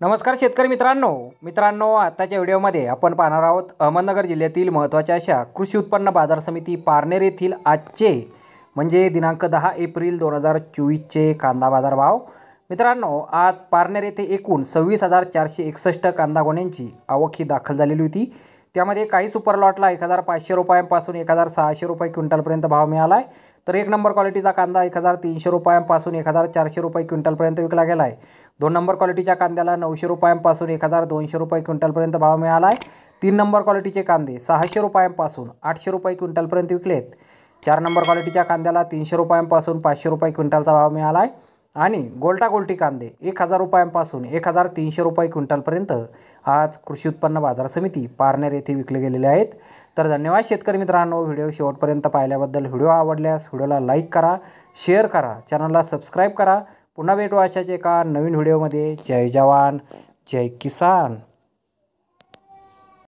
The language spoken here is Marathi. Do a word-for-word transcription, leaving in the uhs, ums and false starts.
नमस्कार शेतकरी मित्रांनो मित्रांनो आताच्या व्हिडिओमध्ये आपण पाहणार आहोत अहमदनगर जिल्ह्यातील महत्त्वाच्या अशा कृषी उत्पन्न बाजार समिती पारनेर येथील आजचे म्हणजे दिनांक दहा एप्रिल दोन हजार चोवीसचे कांदा बाजार भाव। मित्रांनो आज पारनेर येथे एकूण सव्वीस हजार चारशे एकसष्ट कांदा गोण्यांची आवक ही दाखल झालेली होती। त्यामध्ये काही सुपर लॉटला एक हजार पाचशे रुपयांपासून एक हजार सहाशे रुपये क्विंटलपर्यंत भाव मिळाला आहे, तर एक नंबर क्वालिटीचा कांदा एक हजार तीनशे रुपयांपासून एक हजार चारशे रुपये क्विंटलपर्यंत विकला गेला आहे। दोन नंबर क्वालिटीच्या कांद्याला नऊशे रुपयांपासून एक हजार दोनशे रुपये क्विंटलपर्यंत भाव मिळाला आहे। तीन नंबर क्वालिटीचे कांदे सहाशे रुपयांपासून आठशे रुपये क्विंटलपर्यंत विकलेत। चार नंबर क्वालिटीच्या कांद्याला तीनशे रुपयांपासून पाचशे रुपये क्विंटलचा भाव मिळाला आहे आणि गोल्टा गोल्टी कांदे एक हजार रुपयांपासून एक हजार तीनशे रुपये क्विंटलपर्यंत आज कृषी उत्पन्न बाजार समिती पारनेर येथे विकले गेलेले आहेत। तर धन्यवाद शेतकरी मित्रांनो, व्हिडिओ शेवटपर्यंत पाहिल्याबद्दल। व्हिडिओ आवडल्यास व्हिडिओला लाईक करा, शेअर करा, चॅनलला सबस्क्राईब करा। पुन्हा भेटू अशाच एका नवीन व्हिडिओमध्ये। जय जवान जय किसान।